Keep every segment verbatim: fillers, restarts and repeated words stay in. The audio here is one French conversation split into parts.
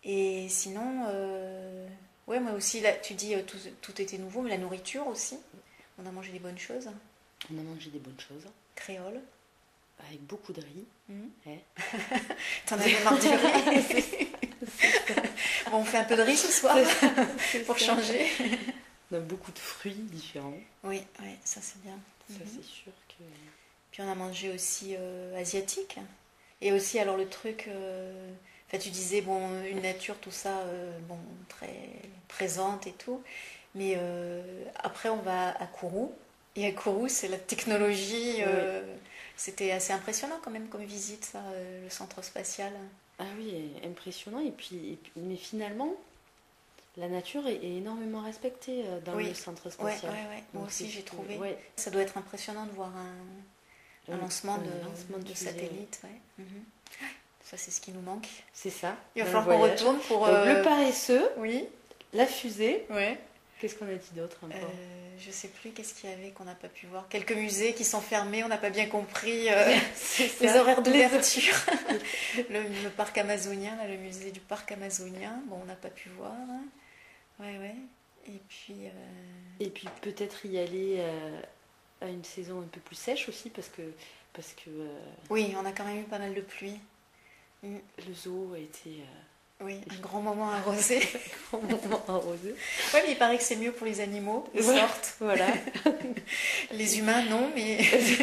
Et sinon, euh, ouais, moi aussi, là, tu dis euh, tout, tout était nouveau, mais la nourriture aussi. On a mangé des bonnes choses. On a mangé des bonnes choses. Créole. Avec beaucoup de riz. Mmh. Ouais. T'en avais marre du riz. Bon, on fait un peu de riz ce soir pour ça. changer. On a beaucoup de fruits différents. Oui, oui, ça c'est bien. Ça, Mmh. c'est sûr que... Puis on a mangé aussi euh, asiatique. Et aussi, alors le truc... Euh, enfin, tu disais, bon, une nature, tout ça, euh, bon, très présente et tout. Mais euh, après, on va à Kourou. Et à Kourou, c'est la technologie. Euh, oui. C'était assez impressionnant quand même comme visite, ça, euh, le centre spatial. Ah oui, impressionnant. Et puis, et puis, mais finalement, la nature est, est énormément respectée dans oui. le centre spatial. Ouais, ouais, ouais. Moi aussi, j'ai trouvé. Ouais. Ça doit être impressionnant de voir un, un, un lancement de, lancement de, de satellite. Ouais. Mm-hmm. Ça, c'est ce qui nous manque. C'est ça. Il va falloir qu'on retourne pour... Donc, euh... le paresseux, oui. la fusée. Ouais. Qu'est-ce qu'on a dit d'autre encore euh, Je sais plus, qu'est-ce qu'il y avait qu'on n'a pas pu voir. Quelques musées qui sont fermés, on n'a pas bien compris euh, les horaires d'ouverture. le, le parc amazonien, là, le musée du parc amazonien, bon, on n'a pas pu voir. Hein. Ouais, ouais. Et puis... Euh... Et puis peut-être y aller euh, à une saison un peu plus sèche aussi, parce que... Parce que euh... oui, on a quand même eu pas mal de pluie. Mm. Le zoo a été... Euh... Oui, un grand moment arrosé. un grand moment arrosé. Oui, mais il paraît que c'est mieux pour les animaux, ils ouais, sortent. Voilà. Les humains, non, mais...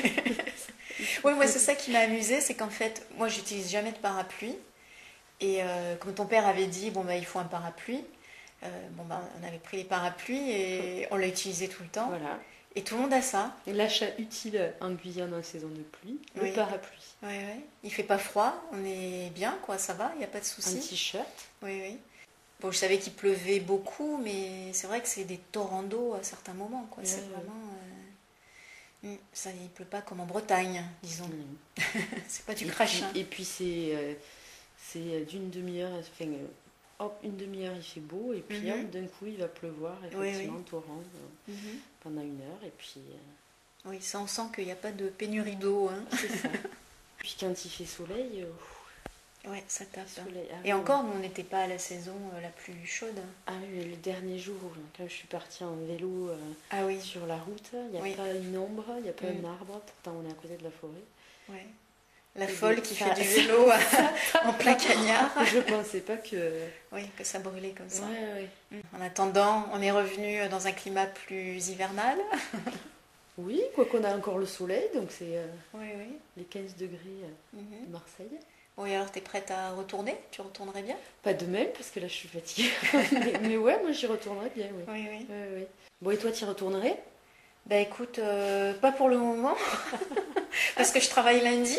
oui, moi, c'est ça qui m'a amusée, c'est qu'en fait, moi, j'utilise jamais de parapluie. Et euh, comme ton père avait dit, bon, bah, il faut un parapluie. Euh, bon, bah, on avait pris les parapluies et on l'a utilisé tout le temps. Voilà. Et tout le monde a ça. L'achat utile en Guyane en saison de pluie, le oui. parapluie. Oui, oui. Il fait pas froid, on est bien, quoi, ça va, il n'y a pas de souci. Un t-shirt. Oui, oui. Bon, je savais qu'il pleuvait beaucoup, mais c'est vrai que c'est des torrents d'eau à certains moments, quoi. Ouais, c'est ouais. vraiment... Euh... Ça, il pleut pas comme en Bretagne, disons. Mmh. C'est pas du crash. Et puis, c'est, euh, c'est d'une demi-heure... Enfin, hop, une demi-heure il fait beau, et puis mm-hmm. hop, d'un coup il va pleuvoir, effectivement, oui, oui. torrent, euh, mm-hmm. pendant une heure, et puis... Euh... Oui, ça on sent qu'il n'y a pas de pénurie d'eau. Hein. C'est ça. Puis quand il fait soleil... Euh... Ouais, ça tape. Soleil. Ah, et oui, encore, nous on n'était pas à la saison euh, la plus chaude. Ah oui, mais le dernier jour, quand je suis partie en vélo euh, ah, oui. sur la route, il n'y a oui. pas une ombre, il n'y a pas mm. un arbre, pourtant on est à côté de la forêt. Ouais. La folle qui fait du vélo en plein cagnard. Je pensais pas que... Oui, que ça brûlait comme ça. Ouais, ouais. En attendant, on est revenu dans un climat plus hivernal. Oui, quoi qu'on a encore le soleil, donc c'est euh, oui, oui. les quinze degrés euh, mm-hmm. de Marseille. Oui, alors t'es prête à retourner? Tu retournerais bien? Pas de même, parce que là je suis fatiguée. mais, mais ouais, moi j'y retournerais bien, oui. Oui, oui. oui, oui. Bon, et toi, t'y retournerais? Bah écoute, euh, pas pour le moment, parce que je travaille lundi,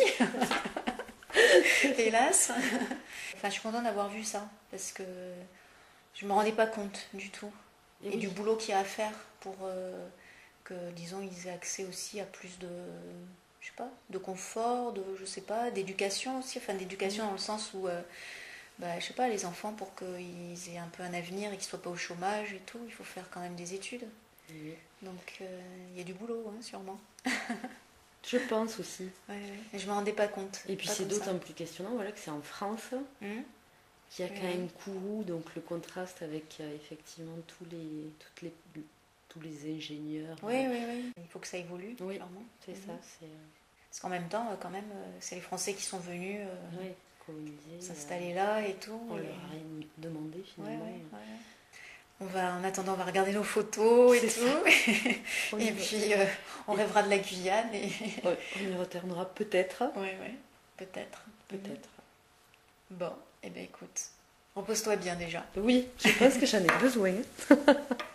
hélas. Enfin, je suis contente d'avoir vu ça, parce que je me rendais pas compte du tout. Et, et oui. du boulot qu'il y a à faire pour euh, que, disons, ils aient accès aussi à plus de, je sais pas, de confort, de, je sais pas, d'éducation aussi, enfin d'éducation mmh. dans le sens où, euh, bah, je sais pas, les enfants, pour qu'ils aient un peu un avenir et qu'ils soient pas au chômage et tout, il faut faire quand même des études. Oui. Donc il euh, y a du boulot, hein, sûrement. Je pense aussi. Ouais, ouais. Mais je ne me rendais pas compte. Et puis pas c'est d'autant ça. plus questionnant voilà, que c'est en France, mmh. qu'il y a oui, quand oui. même Kourou, donc le contraste avec euh, effectivement tous les, toutes les, tous les ingénieurs. Oui, euh... oui, oui. Il faut que ça évolue, oui, clairement. C'est mmh. ça. C'est, euh... Parce qu'en même temps, quand même, c'est les Français qui sont venus euh, oui, coloniser, s'installer euh... là et tout. On et... leur a rien demandé finalement. Ouais, ouais, ouais. On va, en attendant, on va regarder nos photos et c'est tout. et puis, euh, on et rêvera de la Guyane. Et... ouais, on y retournera peut-être. Oui, oui, peut-être. Peut-être. Bon, eh bien écoute, repose-toi bien déjà. Oui, je pense que j'en ai besoin.